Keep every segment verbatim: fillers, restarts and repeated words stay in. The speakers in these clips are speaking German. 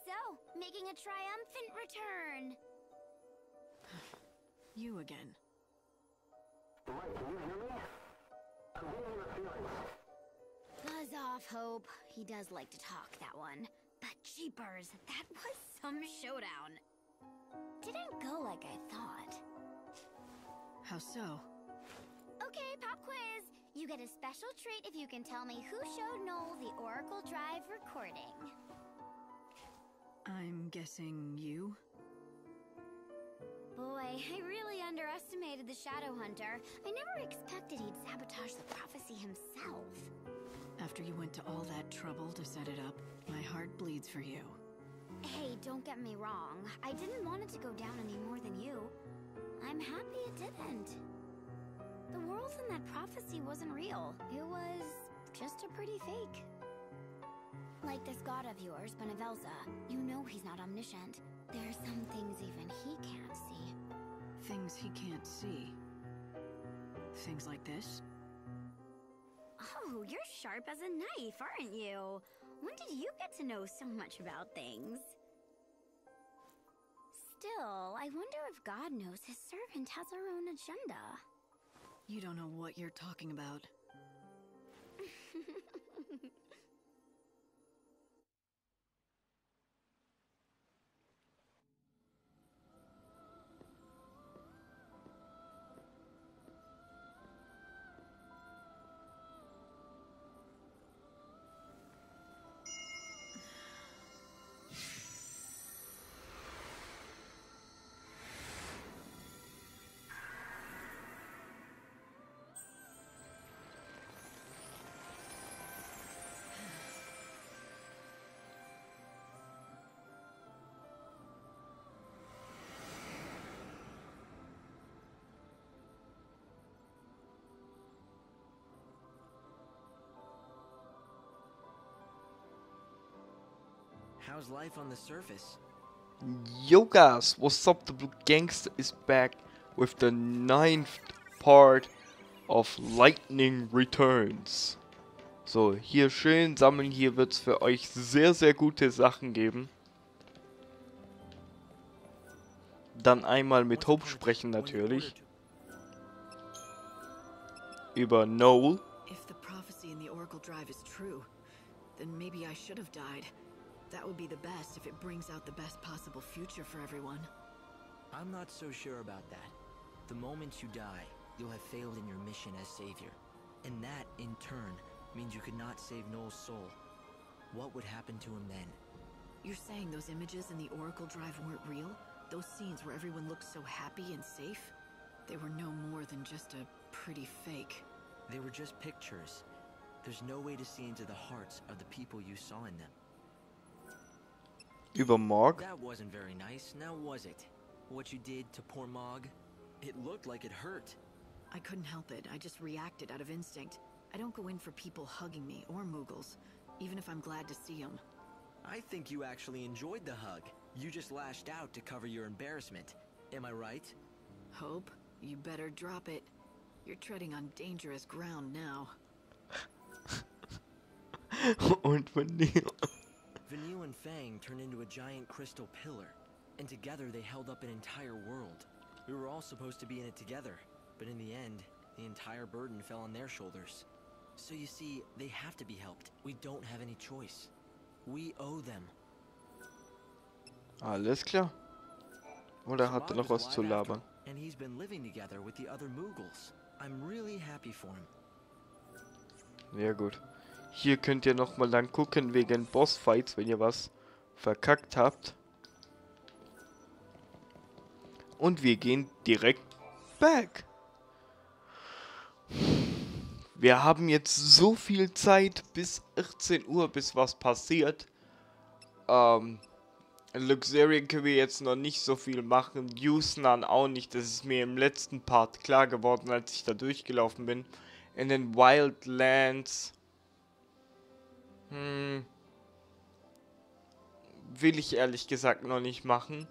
So, making a triumphant return. You again. Right, can you hear me? I'm getting your feelings. Buzz off, Hope. He does like to talk, that one. But jeepers, that was some showdown. Didn't go like I thought. How so? Okay, pop quiz. You get a special treat if you can tell me who showed Noel the Oracle Drive recording. I'm guessing you? Boy, I really underestimated the Shadow Hunter. I never expected he'd sabotage the prophecy himself. After you went to all that trouble to set it up, my heart bleeds for you. Hey, don't get me wrong. I didn't want it to go down any more than you. I'm happy it didn't. The world in that prophecy wasn't real. It was just a pretty fake. Like this god of yours, Benevelza. You know he's not omniscient. There are some things even he can't see. Things he can't see. Things like this? Oh, you're sharp as a knife, aren't you? When did you get to know so much about things? Still, I wonder if God knows his servant has her own agenda. You don't know what you're talking about. How's life on the surface? Yo guys, what's up? The Blue Gangster is back with the ninth part of Lightning Returns. So, hier schön sammeln, hier wird es für euch sehr, sehr gute Sachen geben. Dann einmal mit Hope sprechen natürlich. Über Noel. If the prophecy in the Oracle Drive is true, then maybe I should have died. That would be the best if it brings out the best possible future for everyone. I'm not so sure about that. The moment you die, you'll have failed in your mission as savior. And that, in turn, means you could not save Noel's soul. What would happen to him then? You're saying those images in the Oracle Drive weren't real? Those scenes where everyone looked so happy and safe? They were no more than just a pretty fake. They were just pictures. There's no way to see into the hearts of the people you saw in them. Über Morg. That wasn't very nice, now was it? What you did to poor Mog? It looked like it hurt. I couldn't help it. I just reacted out of instinct. I don't go in for people hugging me or Moogles, even if I'm glad to see them. I think you actually enjoyed the hug. You just lashed out to cover your embarrassment. Am I right? Hope, you better drop it. You're treading on dangerous ground now. Und Vanille. Vanille and Fang turned into a giant crystal pillar, and together they held up an entire world. We were all supposed to be in it together, but in the end, the entire burden fell on their shoulders. So you see, they have to be helped. We don't have any choice. We owe them. Alles klar. Oder hat er noch was zu labern? And he's been living together with the other Moogles. I'm really happy for him. Ja gut. Hier könnt ihr nochmal dann gucken wegen Bossfights, wenn ihr was verkackt habt. Und wir gehen direkt back. Wir haben jetzt so viel Zeit bis achtzehn Uhr, bis was passiert. Ähm, in Luxurion können wir jetzt noch nicht so viel machen. Yusnan auch nicht. Das ist mir im letzten Part klar geworden, als ich da durchgelaufen bin. In den Wildlands. Hm. Will ich ehrlich gesagt noch nicht machen.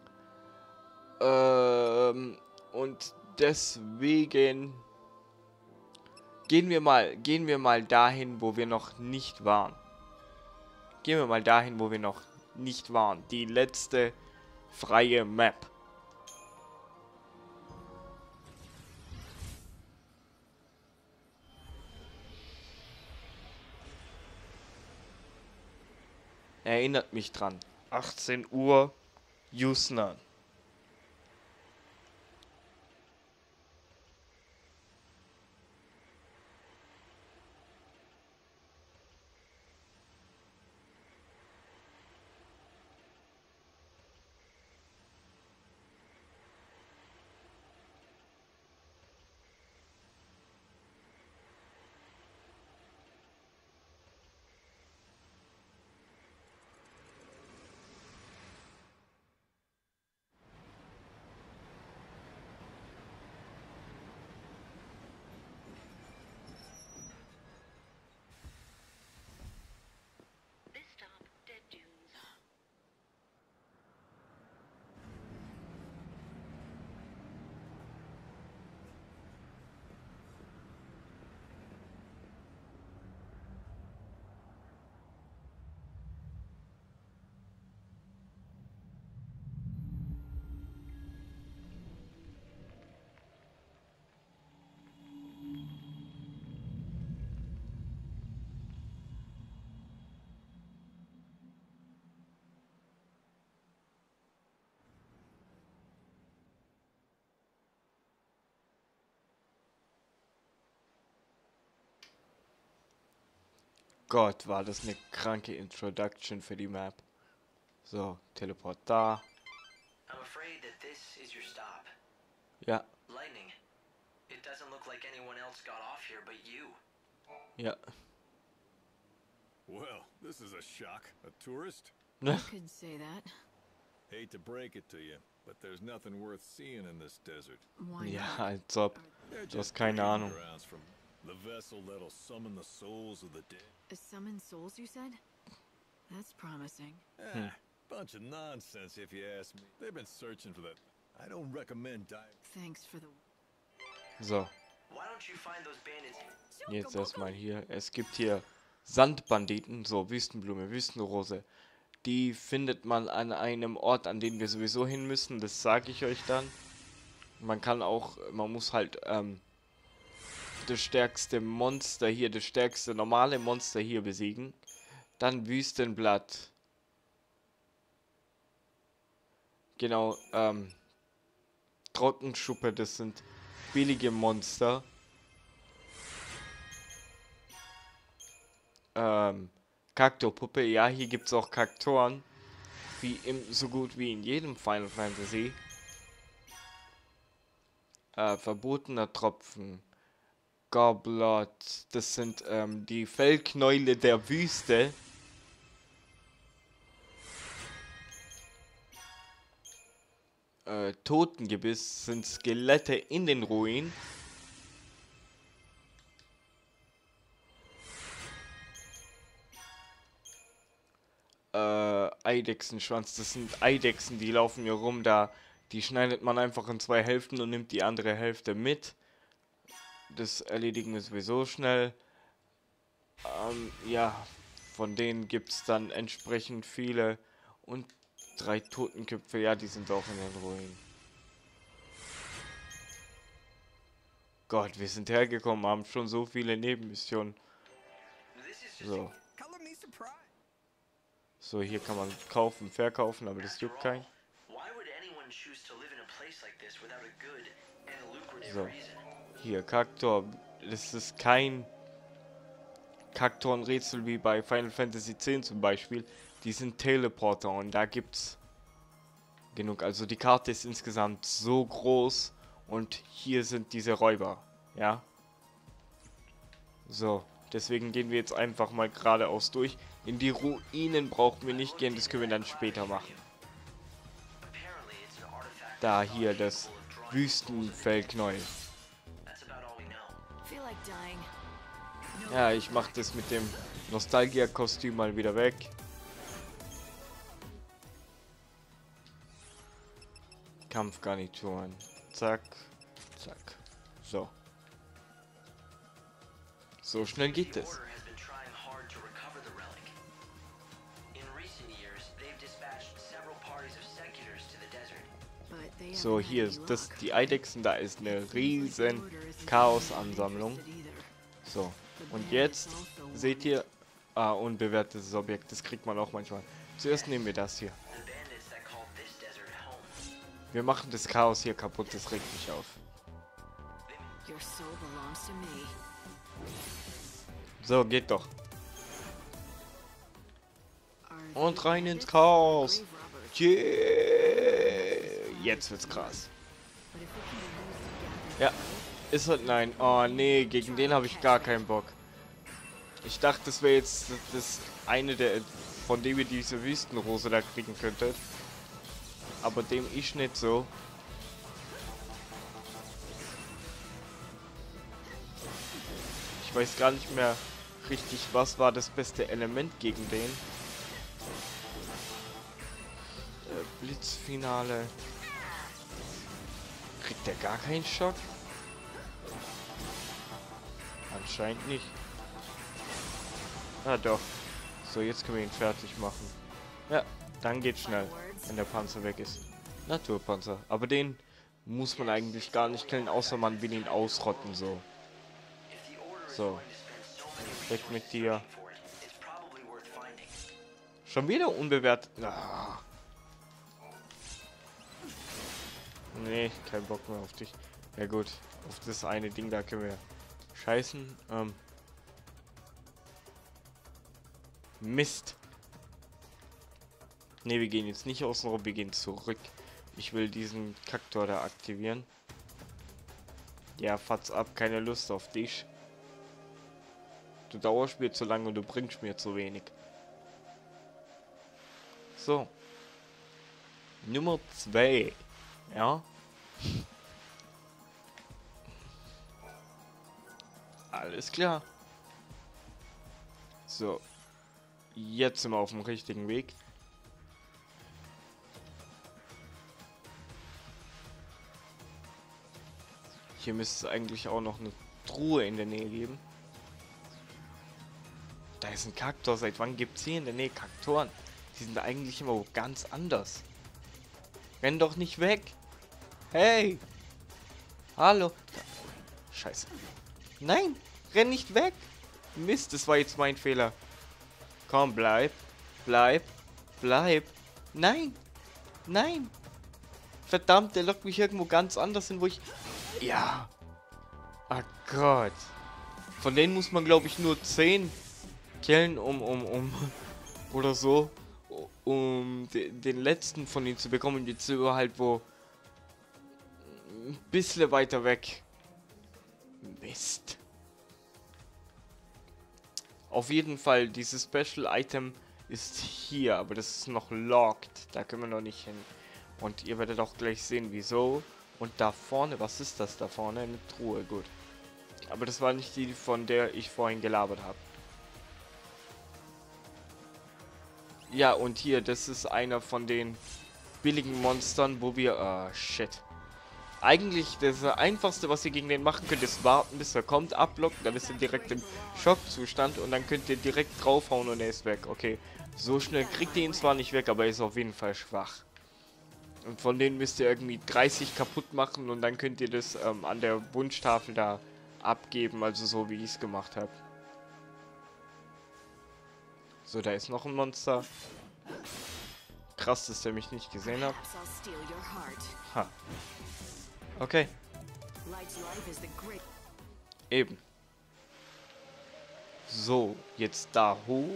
Ähm, und deswegen gehen wir mal, gehen wir mal dahin, wo wir noch nicht waren. Gehen wir mal dahin, wo wir noch nicht wahr. Die letzte freie Map. Erinnert mich dran. achtzehn Uhr, Yusnaan. Gott, war das eine kranke Introduction für die Map. So, Teleport da. I'm afraid that this is your stop. Ja, Lightning. It doesn't look like anyone else got off here but you. ja. Well, this is a shock. A tourist? Could say that. Hate to break it to you, but there's nothing worth seeing in this desert. Why Ja, not? als ob. They're Du hast just keine breeding Ahnung. grounds from the vessel that'll summon the souls of the dead. A summon souls, you said? That's promising. Ah, bunch of nonsense if you ask me. They've been searching for that. I don't recommend diving. Thanks for the... So, Why don't you find those bandits? jetzt erstmal hier. Es gibt hier Sandbanditen, so Wüstenblume, Wüstenrose. Die findet man an einem Ort, an den wir sowieso hin müssen. Das sage ich euch dann. Man kann auch, man muss halt ähm, das stärkste Monster hier, das stärkste normale Monster hier besiegen. Dann Wüstenblatt. Genau, ähm, Trockenschuppe, das sind billige Monster. Ähm, Kaktorpuppe, ja, hier gibt es auch Kaktoren. Wie im, so gut wie in jedem Final Fantasy. Äh, verbotener Tropfen. Goblot, das sind ähm, die Fellknäule der Wüste. Äh, Totengebiss sind Skelette in den Ruinen. Äh, Eidechsenschwanz, das sind Eidechsen, die laufen hier rum, da, die schneidet man einfach in zwei Hälften und nimmt die andere Hälfte mit. Das erledigen wir sowieso schnell. Ähm, ja, von denen gibt es dann entsprechend viele. Und drei Totenköpfe, ja, die sind auch in den Ruinen. Gott, wir sind hergekommen, haben schon so viele Nebenmissionen. So. So, hier kann man kaufen, verkaufen, aber das juckt keinen. So. Hier, Kaktor. Das ist kein Kaktorenrätsel wie bei Final Fantasy X zum Beispiel. Die sind Teleporter und da gibt's genug. Also die Karte ist insgesamt so groß und hier sind diese Räuber. Ja. So. Deswegen gehen wir jetzt einfach mal geradeaus durch. In die Ruinen brauchen wir nicht gehen, das können wir dann später machen. Da hier das Wüstenfellknäuel. Ja, ich mache das mit dem Nostalgia-Kostüm mal wieder weg. Kampfgarnituren. Zack, zack. So. So schnell geht es. So, hier, das, die Eidechsen, da ist eine riesen Chaos-Ansammlung. So, und jetzt seht ihr, ah, unbewertetes Objekt, das kriegt man auch manchmal. Zuerst nehmen wir das hier. Wir machen das Chaos hier kaputt, das regt mich auf. So, geht doch. Und rein ins Chaos. Yeah. Jetzt wird's krass. Ja, ist halt nein. Oh nee, gegen den habe ich gar keinen Bock. Ich dachte, das wäre jetzt das eine der, von dem ihr diese Wüstenrose da kriegen könntet. Aber dem ist nicht so. Ich weiß gar nicht mehr richtig, was war das beste Element gegen den. Äh, Blitzfinale. Kriegt der gar keinen Schock? Anscheinend nicht. Ah doch. So, jetzt können wir ihn fertig machen. Ja, dann geht's schnell, wenn der Panzer weg ist. Naturpanzer. Aber den muss man eigentlich gar nicht killen, außer man will ihn ausrotten, so. So. Weg mit dir. Schon wieder unbewertet. Ah. Nee, kein Bock mehr auf dich. Ja gut, auf das eine Ding da können wir scheißen. Ähm. Mist. Ne, wir gehen jetzt nicht außen rum, wir gehen zurück. Ich will diesen Kaktor da aktivieren. Ja, fatz ab, keine Lust auf dich. Du dauerst mir zu lange und du bringst mir zu wenig. So. Nummer zwei. Ja. Alles klar. So. Jetzt sind wir auf dem richtigen Weg. Hier müsste es eigentlich auch noch eine Truhe in der Nähe geben. Da ist ein Kaktor. Seit wann gibt es hier in der Nähe Kaktoren? Die sind eigentlich immer ganz anders. Renn doch nicht weg. Hey. Hallo. Scheiße. Nein. Renn nicht weg. Mist, das war jetzt mein Fehler. Komm, bleib. Bleib. Bleib. Nein. Nein. Verdammt, der lockt mich irgendwo ganz anders hin, wo ich... Ja. Ach Gott. Von denen muss man, glaube ich, nur zehn killen, um, um, um... Oder so. Um den, den letzten von ihnen zu bekommen. Jetzt sind wir halt wo... Ein bisschen weiter weg. Mist. Auf jeden Fall, dieses Special Item ist hier, aber das ist noch locked. Da können wir noch nicht hin. Und ihr werdet auch gleich sehen, wieso. Und da vorne, was ist das da vorne? Eine Truhe, gut. Aber das war nicht die, von der ich vorhin gelabert habe. Ja, und hier, das ist einer von den billigen Monstern, wo wir... Ah, shit. Eigentlich, das Einfachste, was ihr gegen den machen könnt, ist warten, bis er kommt, abblocken, dann ist er direkt im Schockzustand und dann könnt ihr direkt draufhauen und er ist weg. Okay, so schnell kriegt ihr ihn zwar nicht weg, aber er ist auf jeden Fall schwach. Und von denen müsst ihr irgendwie dreißig kaputt machen und dann könnt ihr das ähm, an der Wunschtafel da abgeben, also so wie ich es gemacht habe. So, da ist noch ein Monster. Krass, dass der mich nicht gesehen hat. Ha. Okay. Eben. So, jetzt da hoch.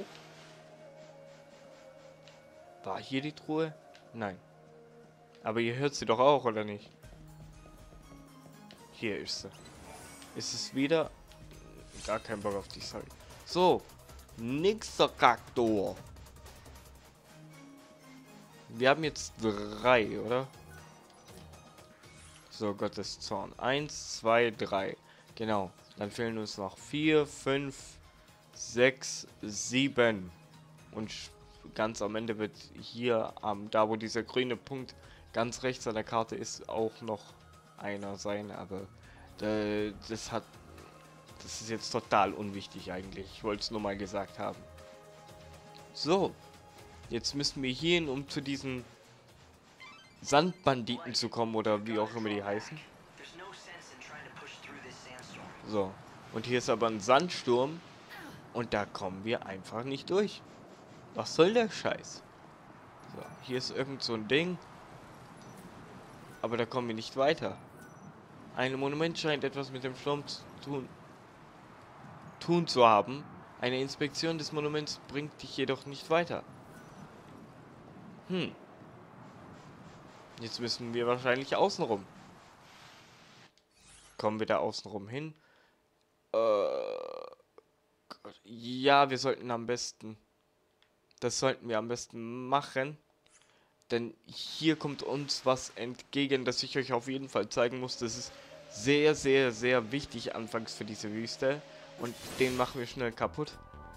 War hier die Truhe? Nein. Aber ihr hört sie doch auch, oder nicht? Hier ist sie. Ist es wieder? Gar kein Bock auf dich, sorry. So. Nächster Kaktor. Wir haben jetzt drei, oder? So, Gottes Zorn. Eins, zwei, drei. Genau. Dann fehlen uns noch vier, fünf, sechs, sieben. Und ganz am Ende wird hier, ähm, da wo dieser grüne Punkt ganz rechts an der Karte ist, auch noch einer sein. Aber äh, das hat... Das ist jetzt total unwichtig eigentlich. Ich wollte es nur mal gesagt haben. So. Jetzt müssen wir hier hin, um zu diesem Sandbanditen zu kommen oder wie auch immer die heißen. So, und hier ist aber ein Sandsturm und da kommen wir einfach nicht durch. Was soll der Scheiß? So, hier ist irgend so ein Ding, aber da kommen wir nicht weiter. Ein Monument scheint etwas mit dem Sturm zu tun, tun zu haben. Eine Inspektion des Monuments bringt dich jedoch nicht weiter. Hm. Jetzt müssen wir wahrscheinlich außenrum. Kommen wir da außenrum hin? Äh, Gott. Ja, wir sollten am besten... Das sollten wir am besten machen. Denn hier kommt uns was entgegen, das ich euch auf jeden Fall zeigen muss. Das ist sehr, sehr, sehr wichtig anfangs für diese Wüste. Und den machen wir schnell kaputt.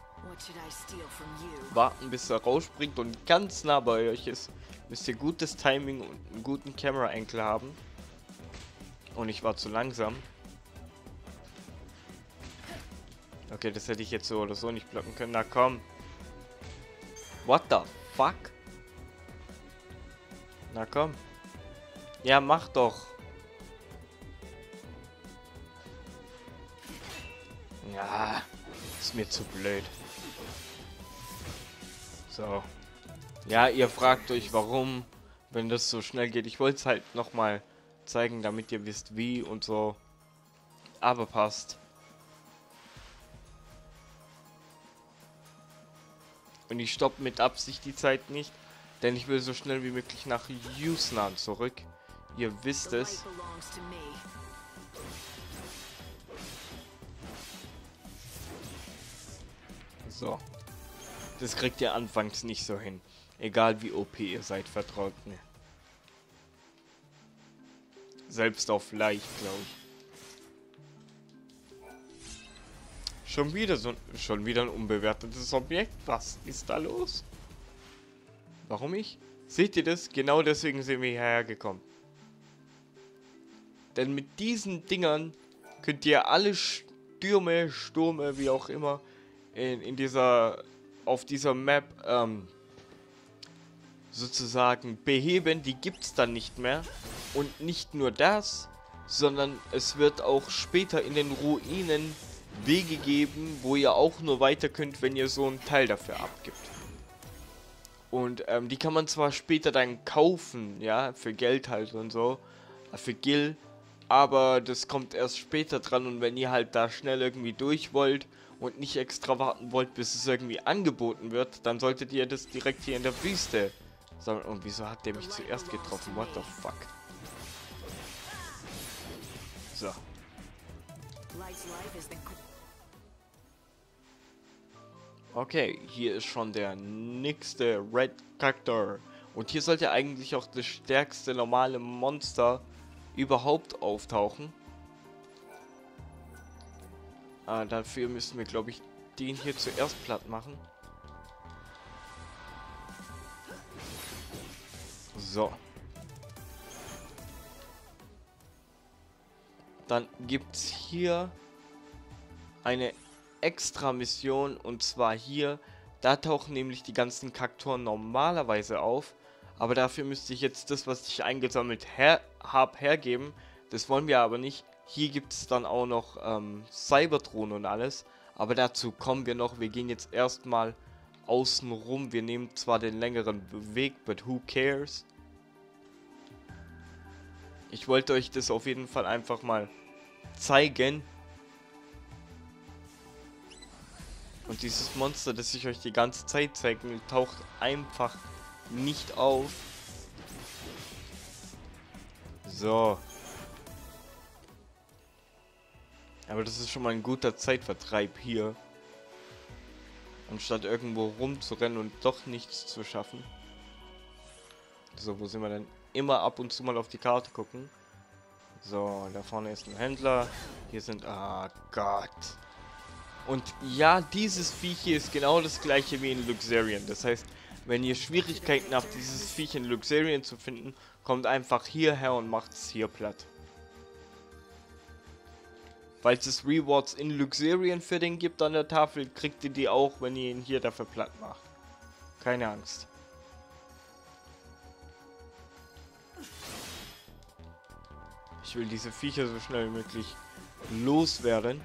Warten, bis er rausspringt und ganz nah bei euch ist. Müsst ihr gutes Timing und einen guten Camera Angle haben. Und ich war zu langsam. Okay, das hätte ich jetzt so oder so nicht blocken können. Na komm. What the fuck? Na komm. Ja, mach doch. Ja, ist mir zu blöd. So. Ja, ihr fragt euch, warum, wenn das so schnell geht. Ich wollte es halt nochmal zeigen, damit ihr wisst, wie und so. Aber passt. Und ich stoppe mit Absicht die Zeit nicht, denn ich will so schnell wie möglich nach Yusnaan zurück. Ihr wisst es. So. Das kriegt ihr anfangs nicht so hin. Egal wie O P ihr seid, vertraut mir. Selbst auf leicht, glaube ich. Schon wieder so schon wieder ein unbewertetes Objekt. Was ist da los? Warum ich? Seht ihr das? Genau deswegen sind wir hierher gekommen. Denn mit diesen Dingern könnt ihr alle Stürme, Stürme, wie auch immer, in, in dieser, auf dieser Map ähm, sozusagen beheben. Die gibt es dann nicht mehr. Und nicht nur das, sondern es wird auch später in den Ruinen Wege geben, wo ihr auch nur weiter könnt, wenn ihr so einen Teil dafür abgibt. Und ähm, die kann man zwar später dann kaufen, ja, für Geld halt und so, für Gil, aber das kommt erst später dran und wenn ihr halt da schnell irgendwie durch wollt und nicht extra warten wollt, bis es irgendwie angeboten wird, dann solltet ihr das direkt hier in der Wüste sammeln. Und wieso hat der mich zuerst getroffen? What the fuck? So. Okay, hier ist schon der nächste Red Cactor. Und hier sollte eigentlich auch das stärkste normale Monster überhaupt auftauchen. Ah, dafür müssen wir, glaube ich, den hier zuerst platt machen. So. Dann gibt es hier eine extra Mission und zwar hier. Da tauchen nämlich die ganzen Kaktoren normalerweise auf. Aber dafür müsste ich jetzt das, was ich eingesammelt her habe, hergeben. Das wollen wir aber nicht. Hier gibt es dann auch noch ähm, Cybertron und alles. Aber dazu kommen wir noch. Wir gehen jetzt erstmal außen rum. Wir nehmen zwar den längeren Weg, but who cares? Ich wollte euch das auf jeden Fall einfach mal zeigen. Und dieses Monster, das ich euch die ganze Zeit zeige, taucht einfach nicht auf. So. Aber das ist schon mal ein guter Zeitvertreib hier. Anstatt irgendwo rumzurennen und doch nichts zu schaffen. So, wo sind wir denn? Immer ab und zu mal auf die Karte gucken. So, da vorne ist ein Händler. Hier sind... Ah, Gott. Und ja, dieses Viech hier ist genau das gleiche wie in Luxurion. Das heißt, wenn ihr Schwierigkeiten habt, dieses Viech in Luxurion zu finden, kommt einfach hierher und macht es hier platt. Falls es Rewards in Luxurion für den gibt an der Tafel, kriegt ihr die auch, wenn ihr ihn hier dafür platt macht. Keine Angst. Ich will diese Viecher so schnell wie möglich loswerden.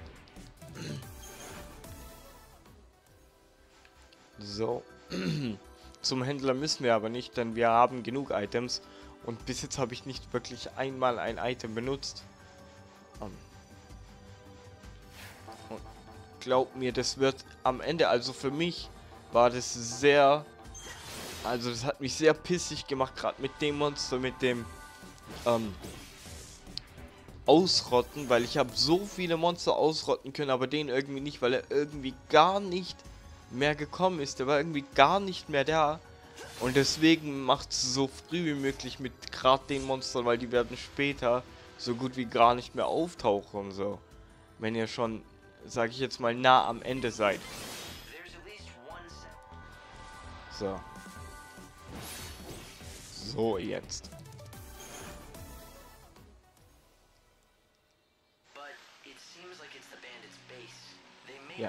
So. Zum Händler müssen wir aber nicht, denn wir haben genug Items. Und bis jetzt habe ich nicht wirklich einmal ein Item benutzt. Um. Und glaub mir, das wird am Ende, also für mich war das sehr... Also das hat mich sehr pissig gemacht, gerade mit dem Monster, mit dem ähm, Ausrotten, weil ich habe so viele Monster ausrotten können, aber den irgendwie nicht, weil er irgendwie gar nicht mehr gekommen ist. Der war irgendwie gar nicht mehr da. Und deswegen macht es so früh wie möglich mit gerade den Monstern, weil die werden später so gut wie gar nicht mehr auftauchen und so. Wenn ihr schon, sage ich jetzt mal, nah am Ende seid. So. So, jetzt. Ja.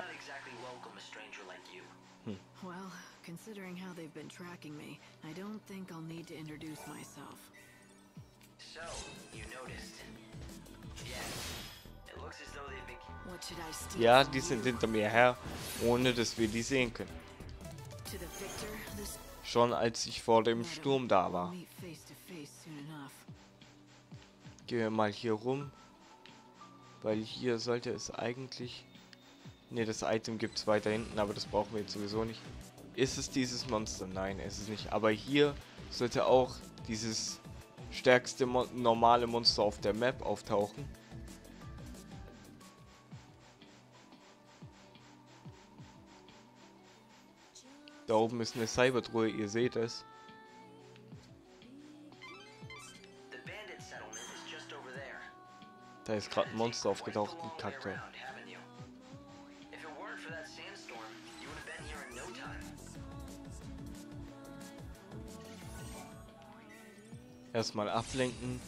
Hm. Well, considering how they've been tracking me, I don't think I'll need to introduce myself. So, you noticed. Yes. It looks as though they've been... What should I steal? Ja, from die sind you? hinter mir her, ohne dass wir die sehen können. To the victor, this Schon als ich vor dem Sturm da war. meet face to face soon enough. Gehen wir mal hier rum. Weil hier sollte es eigentlich... Ne, das Item gibt es weiter hinten, aber das brauchen wir jetzt sowieso nicht. Ist es dieses Monster? Nein, ist es nicht. Aber hier sollte auch dieses stärkste Mon normale Monster auf der Map auftauchen. Da oben ist eine Cybertruhe, ihr seht es. Da ist gerade ein Monster aufgetaucht, ein Kacke. Erstmal ablenken.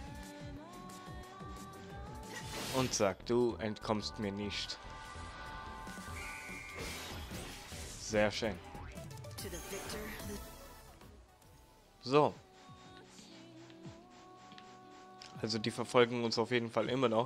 Und sag, du entkommst mir nicht. Sehr schön. To the victor, this So. Also die verfolgen uns auf jeden Fall immer noch.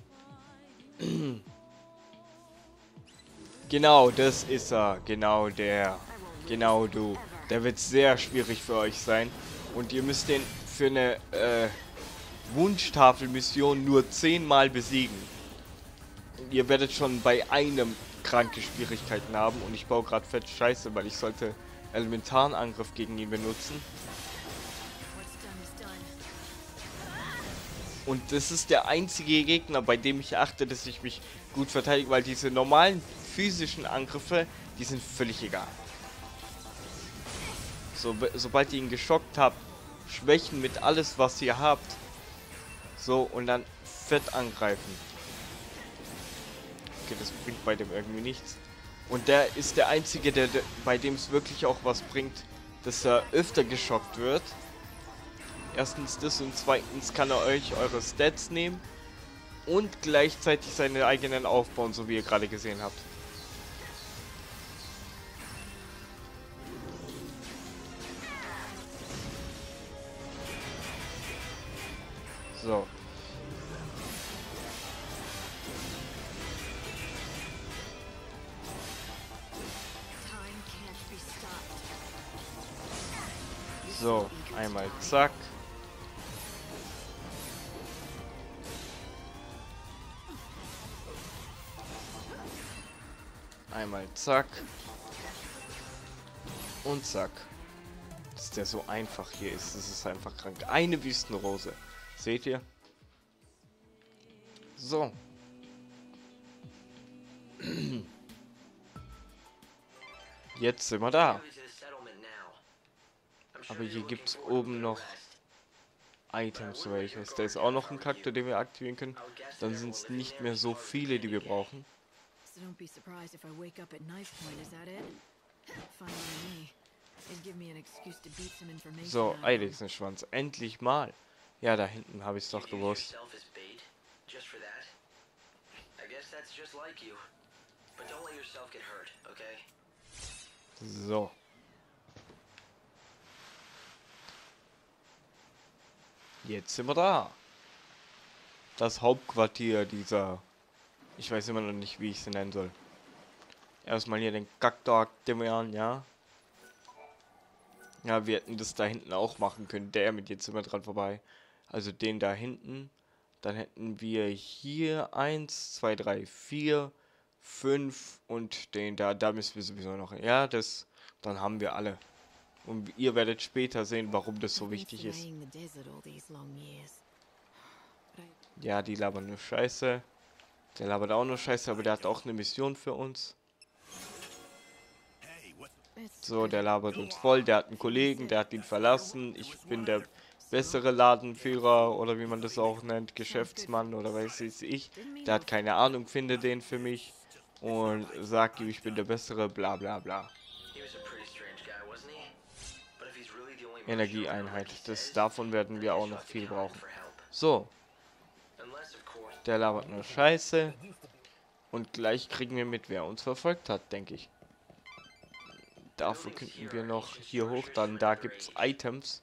Genau, das ist er. Genau der. Genau du. Der wird sehr schwierig für euch sein. Und ihr müsst den für eine äh, Wunschtafelmission nur zehnmal besiegen. Ihr werdet schon bei einem kranke Schwierigkeiten haben. Und ich baue gerade fett Scheiße, weil ich sollte elementaren Angriff gegen ihn benutzen. what's done is done. Und das ist der einzige Gegner, bei dem ich achte, dass ich mich gut verteidige, weil diese normalen physischen Angriffe, die sind völlig egal. So, sobald ihr ihn geschockt habt, schwächen mit alles, was ihr habt. So, und dann fett angreifen. Okay, das bringt bei dem irgendwie nichts. Und der ist der einzige, der, der bei dem es wirklich auch was bringt, dass er öfter geschockt wird. Erstens das und zweitens kann er euch eure Stats nehmen und gleichzeitig seine eigenen aufbauen, so wie ihr gerade gesehen habt. So. Time can't be stopped. So, einmal zack. Einmal zack. Und zack. Dass der so einfach hier ist, das ist einfach krank. Eine Wüstenrose. Seht ihr? So. Jetzt sind wir da. Aber hier gibt es oben noch Items, welches. Da ist auch noch ein Charakter, den wir aktivieren können. Dann sind es nicht mehr so viele, die wir brauchen. So don't be surprised if I wake up at knife point, is that it? Fine by me. It'd give me an excuse to beat some information So, out of them. Eidechsenschwanz. Endlich mal. Ja, da hinten habe ich es doch gewusst. So. Jetzt sind wir da. das Hauptquartier dieser... Ich weiß immer noch nicht, wie ich sie nennen soll. Erstmal hier den Kaktor aktivieren, ja. Ja, wir hätten das da hinten auch machen können. Der mit jetzt immer dran vorbei. Also den da hinten. Dann hätten wir hier eins, zwei, drei, vier, fünf und den da. Da müssen wir sowieso noch. Ja, das. Dann haben wir alle. Und ihr werdet später sehen, warum das so wichtig ist. Ja, die labern nur Scheiße. Der labert auch nur Scheiße, aber der hat auch eine Mission für uns. So, der labert uns voll. Der hat einen Kollegen, der hat ihn verlassen. Ich bin der bessere Ladenführer oder wie man das auch nennt, Geschäftsmann oder weiß ich. Der hat keine Ahnung, finde den für mich und sagt ihm, ich bin der bessere, bla bla bla. Energieeinheit. Das, davon werden wir auch noch viel brauchen. So. Der labert nur Scheiße. Und gleich kriegen wir mit, wer uns verfolgt hat, denke ich. Dafür könnten wir noch hier hoch, dann da gibt es Items.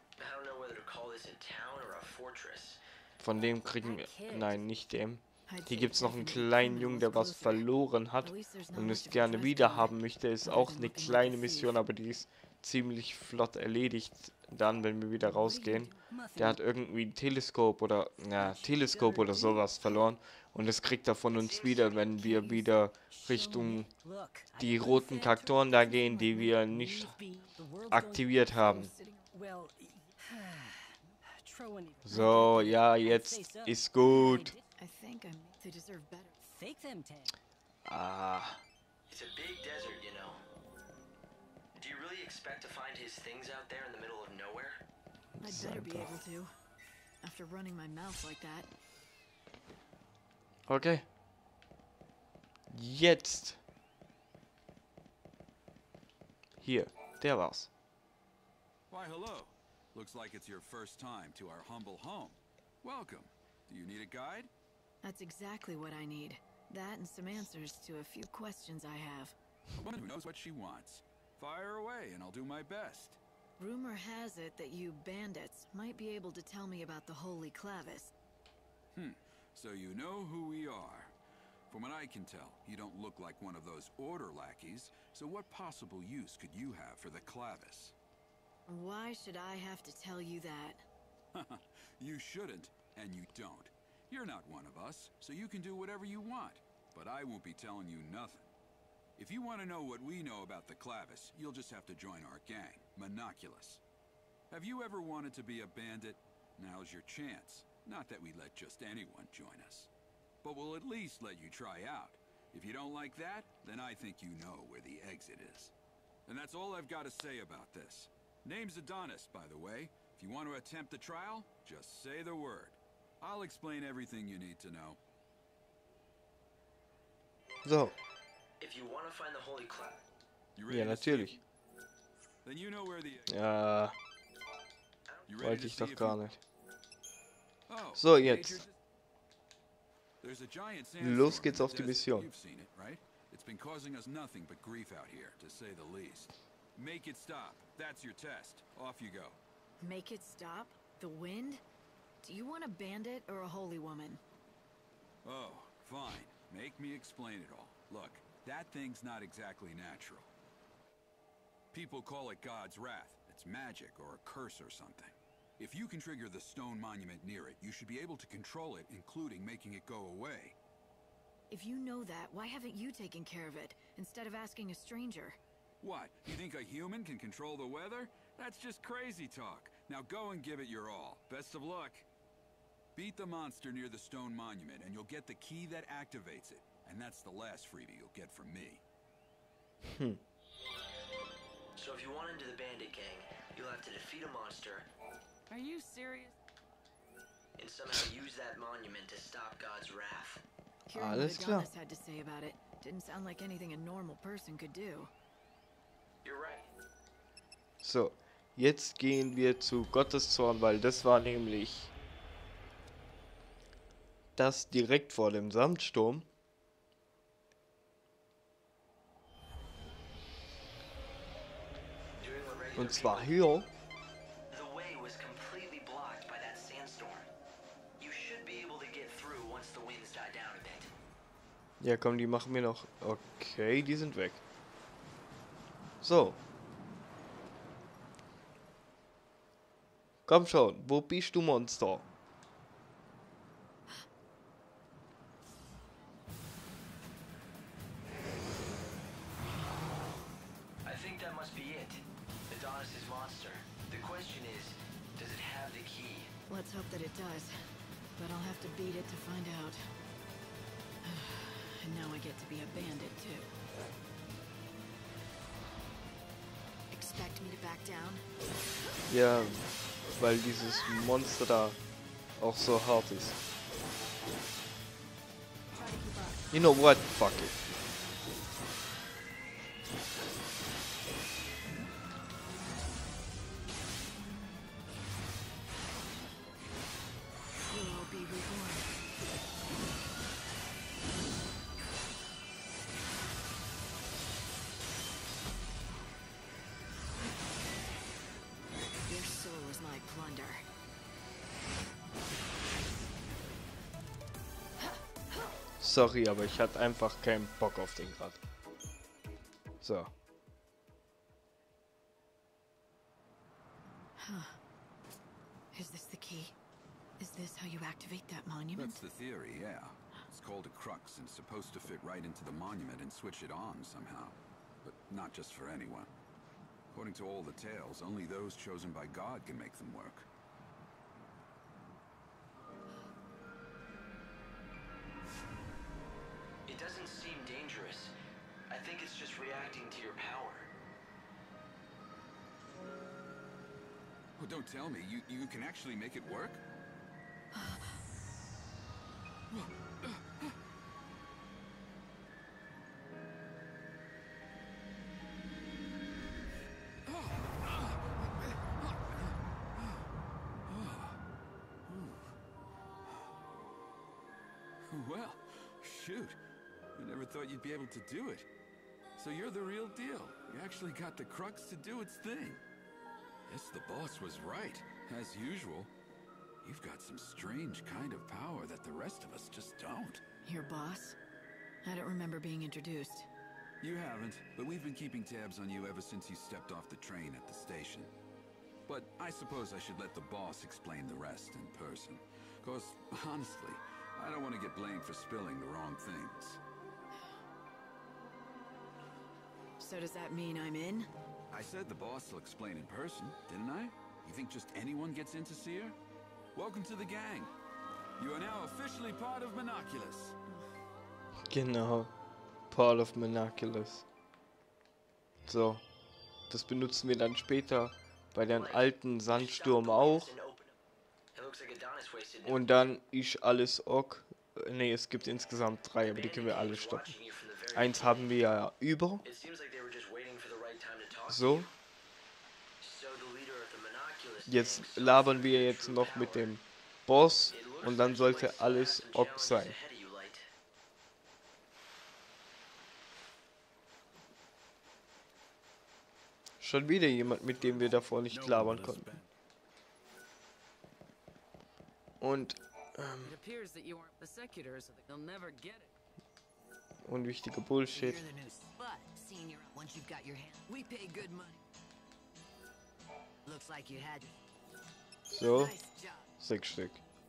Von dem kriegen wir... Nein, nicht dem. Hier gibt es noch einen kleinen Jungen, der was verloren hat und es gerne wieder haben möchte. Ist auch eine kleine Mission, aber die ist ziemlich flott erledigt dann, wenn wir wieder rausgehen. Der hat irgendwie ein Teleskop oder... Ja, Teleskop oder sowas verloren. Und das kriegt er von uns wieder, wenn wir wieder Richtung die roten Kaktoren da gehen, die wir nicht aktiviert haben. So, ja, jetzt ist gut. Ah. Okay. Jetzt. Hier, der war's. Why, hello. Looks like it's your first time to our humble home. Welcome. Do you need a guide? That's exactly what I need. That and some answers to a few questions I have. A woman who knows what she wants. Fire away and I'll do my best. Rumor has it that you bandits might be able to tell me about the Holy Clavis. Hmm. So you know who we are. From what I can tell, you don't look like one of those order lackeys, so what possible use could you have for the Clavis? Why should I have to tell you that? You shouldn't, and you don't. You're not one of us, so you can do whatever you want, but I won't be telling you nothing. If you want to know what we know about the Clavis, you'll just have to join our gang, Monoculus. Have you ever wanted to be a bandit? Now's your chance. Not that we let just anyone join us. But we'll at least let you try out. If you don't like that, then I think you know where the exit is. And that's all I've got to say about this. Name's Adonis, by the way. If you want to attempt the trial, just say the word. I'll explain everything you need to know. So. If you want to find the Holy Clav. Ja, natürlich. Then you know where the Ja. You ready Wollte to ich see doch if gar you- nicht. Oh, So, Major jetzt. just- There's a giant Los sandstorm geht's in auf the die desert. Mission. You've seen it, right? It's been causing us nothing but grief out here, to say the least. Make it stop. That's your test. Off you go. Make it stop? The wind? Do you want a bandit or a holy woman? Oh, fine. Make me explain it all. Look, that thing's not exactly natural. People call it God's wrath. It's magic or a curse or something. If you can trigger the stone monument near it, you should be able to control it, including making it go away. If you know that, why haven't you taken care of it, instead of asking a stranger? What? You think a human can control the weather? That's just crazy talk. Now go and give it your all. Best of luck. Beat the monster near the stone monument, and you'll get the key that activates it. And that's the last freebie you'll get from me. Hm. So if you want into the bandit gang, you'll have to defeat a monster Are you serious? and somehow use that monument to stop God's wrath. Hearing Alles what klar. Adonis had to say about it didn't sound like anything a normal person could do. You're right. So, jetzt gehen wir zu Gottes Zorn, weil das war nämlich das direkt vor dem Sandsturm. Doing what regular Und zwar people hier. do. The way was completely blocked by that sandstorm. You should be able to get Ja, komm, die machen wir noch. Okay, die sind weg. So. Komm schon, wo bist du, Monster? I think that must be it. Adonis' monster. The question is, does it have the key? Let's hope that it does. But I'll have to beat it to find out. And now I get to be a bandit, too. Expect me to back down? Ja, weil dieses Monster da auch so hart ist. You know what? Fuck it. We'll all be reborn. Their soul is my plunder. Sorry, aber ich hatte einfach keinen Bock auf den gerade. So. Is this the key? Is this how you activate that monument? That's the theory, yeah. It's called a crux and supposed to fit right into the monument and switch it on somehow. But not just for anyone. According to all the tales, only those chosen by God can make them work. It doesn't seem dangerous. I think it's just reacting to your power. Oh, don't tell me. You, you can actually make it work? Well, shoot. I never thought you'd be able to do it. So you're the real deal. You actually got the crux to do its thing. Guess the boss was right, as usual. You've got some strange kind of power that the rest of us just don't. Your boss? I don't remember being introduced. You haven't, but we've been keeping tabs on you ever since you stepped off the train at the station. But I suppose I should let the boss explain the rest in person. Cause, honestly, I don't want to get blamed for spilling the wrong things. So does that mean I'm in? I said the boss will explain in person, didn't I? You think just anyone gets in to see her? Welcome to the gang. You are now officially part of Monoculus. Genau. Part of Monoculus. So. Das benutzen wir dann später bei den alten Sandsturm auch. Und dann ist alles ok. Ne, es gibt insgesamt drei, aber die können wir alle stoppen. Eins haben wir ja über. So. Jetzt labern wir jetzt noch mit dem Boss und dann sollte alles ok sein. Schon wieder jemand, mit dem wir davor nicht labern konnten. Und ähm, unwichtige Bullshit. So, sechs Stück.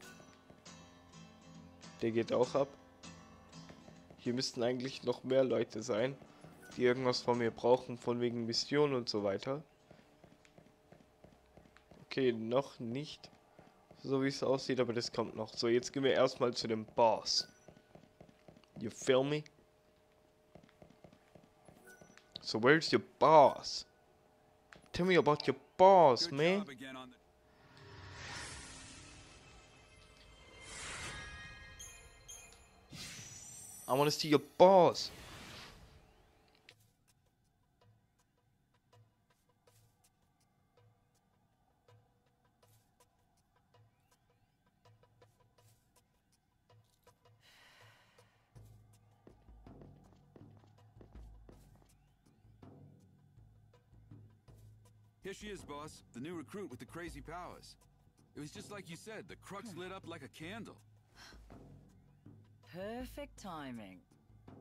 Der geht auch ab. Hier müssten eigentlich noch mehr Leute sein, die irgendwas von mir brauchen, von wegen Mission und so weiter. Okay, noch nicht so wie es aussieht, aber das kommt noch. So, jetzt gehen wir erstmal zu dem Boss. You feel me? So, where's your boss? Tell me about your boss, man. I want to see your boss. Here she is, boss. The new recruit with the crazy powers. It was just like you said, the crux lit up like a candle. Perfect timing.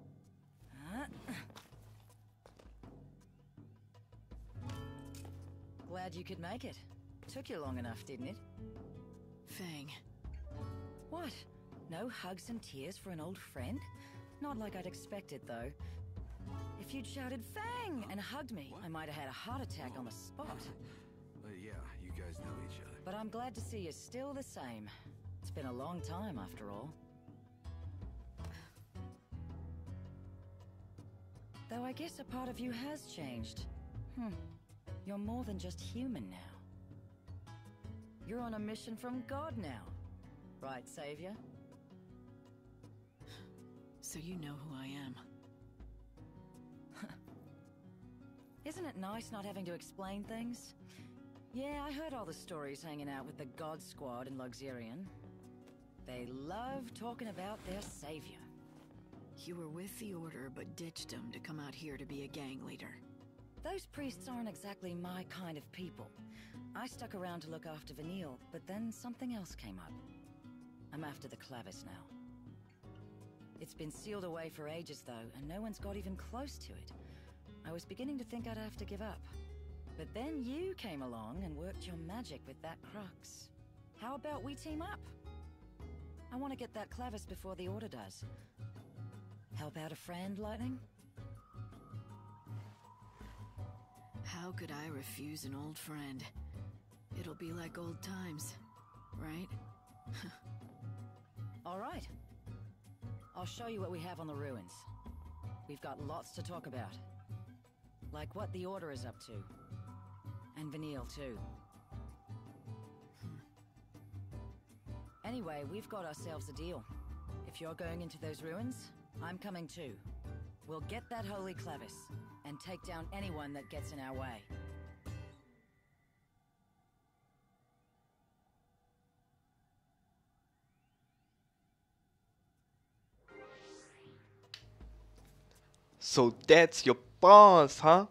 Glad you could make it. Took you long enough, didn't it? Fang. What? No hugs and tears for an old friend? Not like I'd expected, though. If you'd shouted Fang and hugged me, What? I might have had a heart attack on the spot. Uh, yeah, you guys know each other. But I'm glad to see you're still the same. It's been a long time, after all. Though I guess a part of you has changed. Hmm. You're more than just human now. You're on a mission from God now. Right, Savior? So you know who I am. Isn't it nice not having to explain things? Yeah, I heard all the stories hanging out with the God Squad in Luxurion. They love talking about their savior. You were with the Order, but ditched them to come out here to be a gang leader. Those priests aren't exactly my kind of people. I stuck around to look after Vanille, but then something else came up. I'm after the Clavis now. It's been sealed away for ages, though, and no one's got even close to it. I was beginning to think I'd have to give up. But then you came along and worked your magic with that crux. How about we team up? I want to get that Clavis before the Order does. Help out a friend, Lightning? How could I refuse an old friend? It'll be like old times, right? All right. I'll show you what we have on the ruins. We've got lots to talk about. Like what the Order is up to. And Vanille, too. Anyway, we've got ourselves a deal. If you're going into those ruins, I'm coming too. We'll get that holy Clavis, and take down anyone that gets in our way. So that's your boss, huh?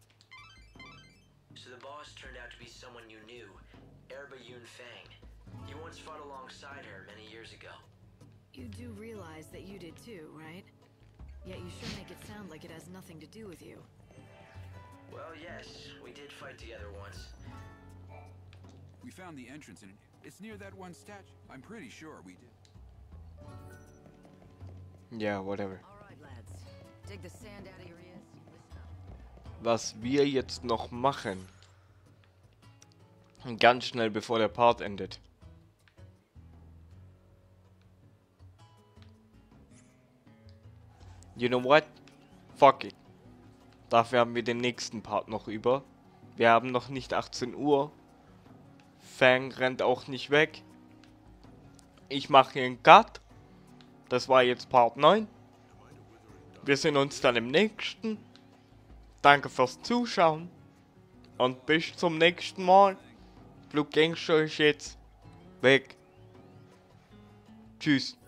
So the boss turned out to be someone you knew, Erba Yun Fang. You once fought alongside her many years ago. You do realize that you did too, right? Yet you sure make it sound like it has nothing to do with you. Well, yes, we did fight together once. We found the entrance, and it's near that one statue. I'm pretty sure we did. Yeah, whatever. All right, lads. Dig the sand out of your ears. Listen up. Was wir jetzt noch machen. Ganz schnell, bevor der Part endet. You know what? Fuck it. Dafür haben wir den nächsten Part noch über. Wir haben noch nicht achtzehn Uhr. Fang rennt auch nicht weg. Ich mache hier einen Cut. Das war jetzt Part neun. Wir sehen uns dann im nächsten. Danke fürs Zuschauen. Und bis zum nächsten Mal. Blue Gangster ist jetzt weg. Tschüss.